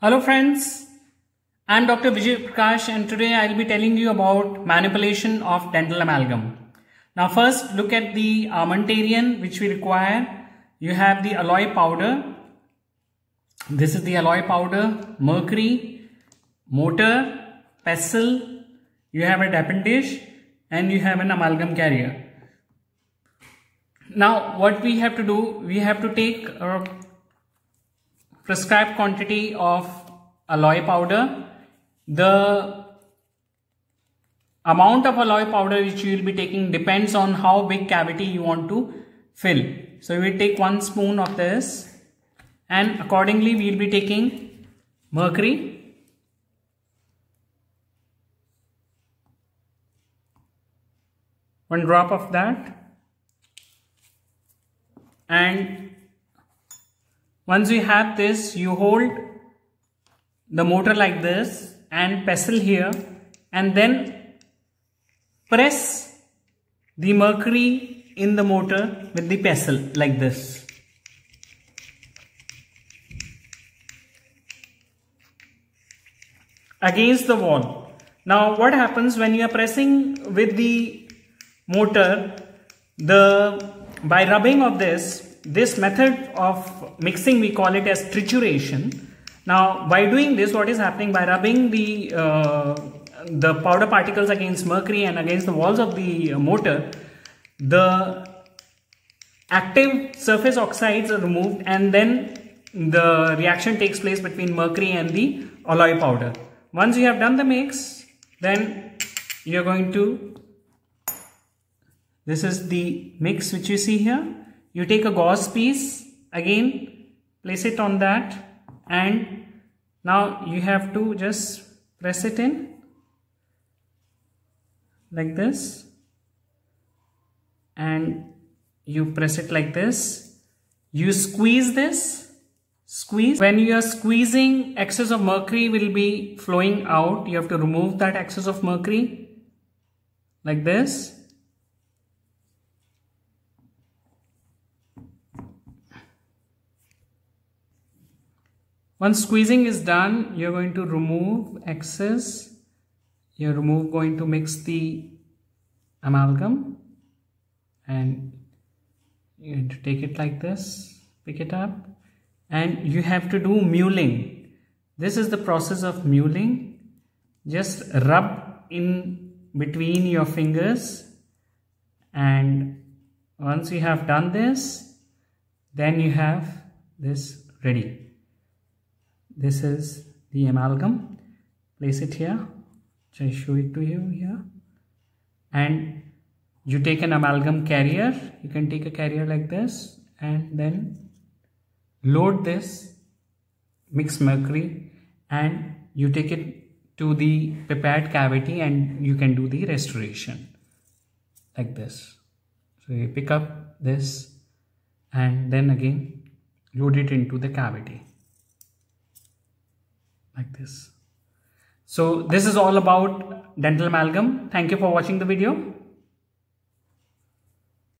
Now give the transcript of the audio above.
Hello friends, I am Dr. Vijay Prakash and today I will be telling you about manipulation of dental amalgam. Now first look at the armamentarium which we require. You have the alloy powder. This is the alloy powder, mercury, mortar, pestle, you have a tapping dish and you have an amalgam carrier. Now what we have to do, we have to take a prescribed quantity of alloy powder. The amount of alloy powder which you will be taking depends on how big cavity you want to fill. So we will take 1 spoon of this and accordingly we will be taking mercury, one drop of that, and once you have this, you hold the motor like this and pestle here and then press the mercury in the motor with the pestle like this. Against the wall. Now what happens when you are pressing with the motor, by rubbing of this method of mixing we call it as trituration. Now by doing this, what is happening, by rubbing the powder particles against mercury and against the walls of the motor, the active surface oxides are removed and then the reaction takes place between mercury and the alloy powder. Once you have done the mix, then you are going to, this is the mix which you see here. You take a gauze piece, again place it on that, and now you have to just press it in like this and you press it like this. You squeeze this, squeeze. When you are squeezing, excess of mercury will be flowing out. You have to remove that excess of mercury like this. Once squeezing is done, you are going to remove excess. You are going to mix the amalgam and you have to take it like this, pick it up, and you have to do mulling. This is the process of mulling. Just rub in between your fingers, and once you have done this, then you have this ready. This is the amalgam. Place it here. I show it to you here. And you take an amalgam carrier. You can take a carrier like this and then load this mixed mercury and you take it to the prepared cavity and you can do the restoration like this. So you pick up this and then again load it into the cavity like this. So this is all about dental amalgam. Thank you for watching the video.